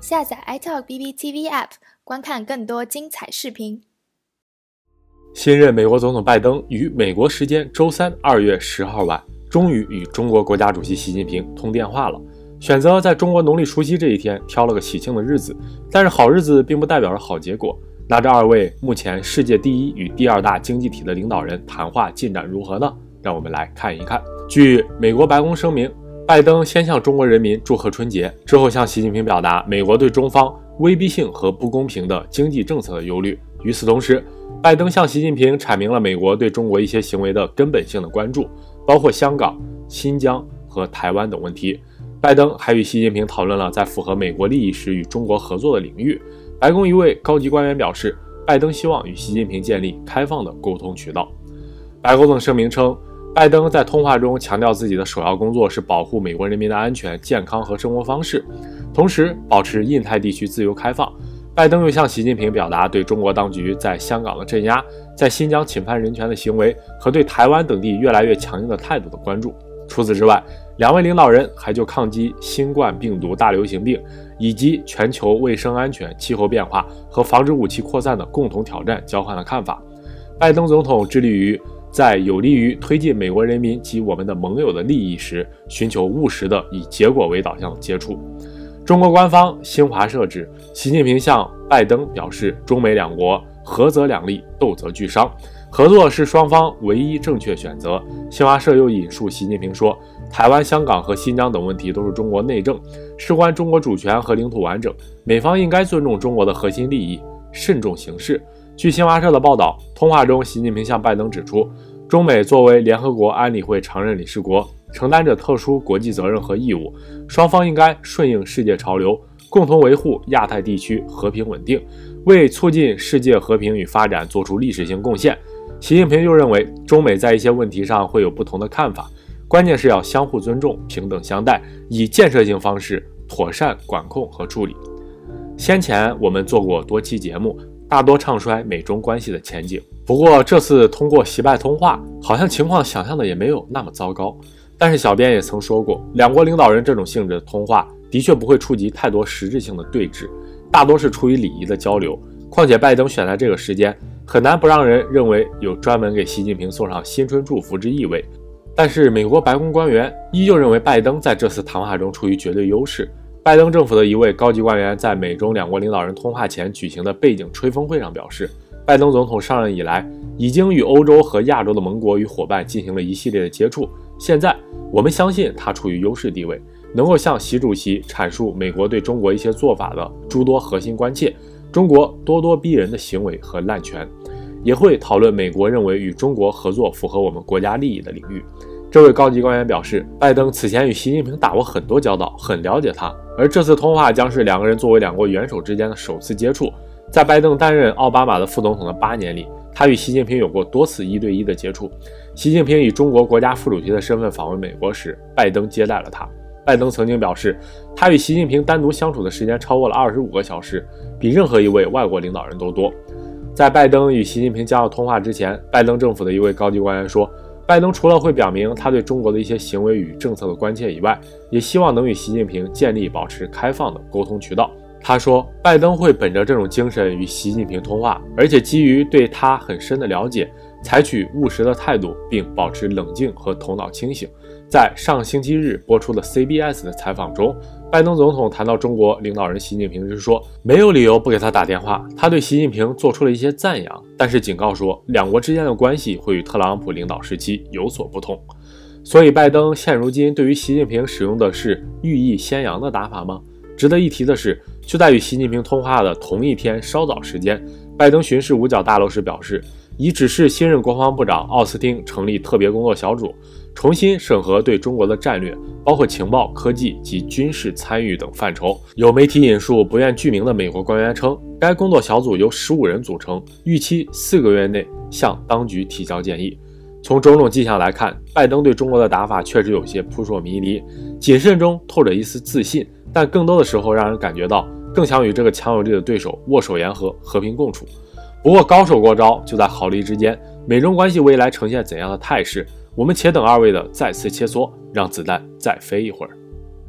下载 iTalk BBTV App， 观看更多精彩视频。 新任美国总统拜登于美国时间周三2月10号晚，终于与中国国家主席习近平通电话了。选择在中国农历除夕这一天挑了个喜庆的日子，但是好日子并不代表着好结果。那这二位目前世界第一与第二大经济体的领导人谈话进展如何呢？让我们来看一看。据美国白宫声明，拜登先向中国人民祝贺春节，之后向习近平表达美国对中方威逼性和不公平的经济政策的忧虑。与此同时，拜登向习近平阐明了美国对中国一些行为的根本性的关注，包括香港、新疆和台湾等问题。拜登还与习近平讨论了在符合美国利益时与中国合作的领域。白宫一位高级官员表示，拜登希望与习近平建立开放的沟通渠道。白宫的声明称，拜登在通话中强调自己的首要工作是保护美国人民的安全、健康和生活方式，同时保持印太地区自由开放。拜登又向习近平表达对中国当局在香港的镇压、在新疆侵犯人权的行为和对台湾等地越来越强硬的态度的关注。除此之外，两位领导人还就抗击新冠病毒大流行病以及全球卫生安全、气候变化和防止武器扩散的共同挑战交换了看法。拜登总统致力于在有利于推进美国人民及我们的盟友的利益时，寻求务实的以结果为导向的接触。中国官方新华社指，习近平向拜登表示，中美两国合则两利，斗则俱伤，合作是双方唯一正确选择。新华社又引述习近平说，台湾、香港和新疆等问题都是中国内政，事关中国主权和领土完整，美方应该尊重中国的核心利益，慎重行事。据新华社的报道，通话中习近平向拜登指出，中美作为联合国安理会常任理事国，承担着特殊国际责任和义务，双方应该顺应世界潮流，共同维护亚太地区和平稳定，为促进世界和平与发展做出历史性贡献。习近平又认为，中美在一些问题上会有不同的看法，关键是要相互尊重、平等相待，以建设性方式妥善管控和处理。先前我们做过多期节目，大多唱衰美中关系的前景。不过这次通过习拜通话，好像情况想象的也没有那么糟糕。但是小编也曾说过，两国领导人这种性质的通话的确不会触及太多实质性的对峙，大多是出于礼仪的交流。况且拜登选在这个时间，很难不让人认为有专门给习近平送上新春祝福之意味。但是美国白宫官员依旧认为拜登在这次谈话中处于绝对优势。拜登政府的一位高级官员在美中两国领导人通话前举行的背景吹风会上表示，拜登总统上任以来，已经与欧洲和亚洲的盟国与伙伴进行了一系列的接触。现在我们相信他处于优势地位，能够向习主席阐述美国对中国一些做法的诸多核心关切，中国咄咄逼人的行为和滥权，也会讨论美国认为与中国合作符合我们国家利益的领域。这位高级官员表示，拜登此前与习近平打过很多交道，很了解他，而这次通话将是两个人作为两国元首之间的首次接触。在拜登担任奥巴马的副总统的8年里，他与习近平有过多次1对1的接触。习近平以中国国家副主席的身份访问美国时，拜登接待了他。拜登曾经表示，他与习近平单独相处的时间超过了25个小时，比任何一位外国领导人都多。在拜登与习近平将要通话之前，拜登政府的一位高级官员说，拜登除了会表明他对中国的一些行为与政策的关切以外，也希望能与习近平建立保持开放的沟通渠道。他说，拜登会本着这种精神与习近平通话，而且基于对他很深的了解，采取务实的态度，并保持冷静和头脑清醒。在上星期日播出的 CBS 的采访中，拜登总统谈到中国领导人习近平时说，没有理由不给他打电话。他对习近平做出了一些赞扬，但是警告说，两国之间的关系会与特朗普领导时期有所不同。所以拜登现如今对于习近平使用的是寓意先扬的打法吗？值得一提的是，就在与习近平通话的同一天稍早时间，拜登巡视五角大楼时表示，已指示新任国防部长奥斯汀成立特别工作小组，重新审核对中国的战略，包括情报、科技及军事参与等范畴。有媒体引述不愿具名的美国官员称，该工作小组由15人组成，预期4个月内向当局提交建议。从种种迹象来看，拜登对中国的打法确实有些扑朔迷离，谨慎中透着一丝自信，但更多的时候让人感觉到更想与这个强有力的对手握手言和，和平共处。不过高手过招就在毫厘之间，美中关系未来呈现怎样的态势，我们且等二位的再次切磋，让子弹再飞一会儿。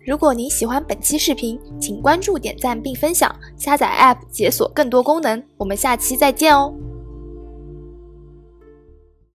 如果您喜欢本期视频，请关注、点赞并分享，下载 App 解锁更多功能。我们下期再见哦！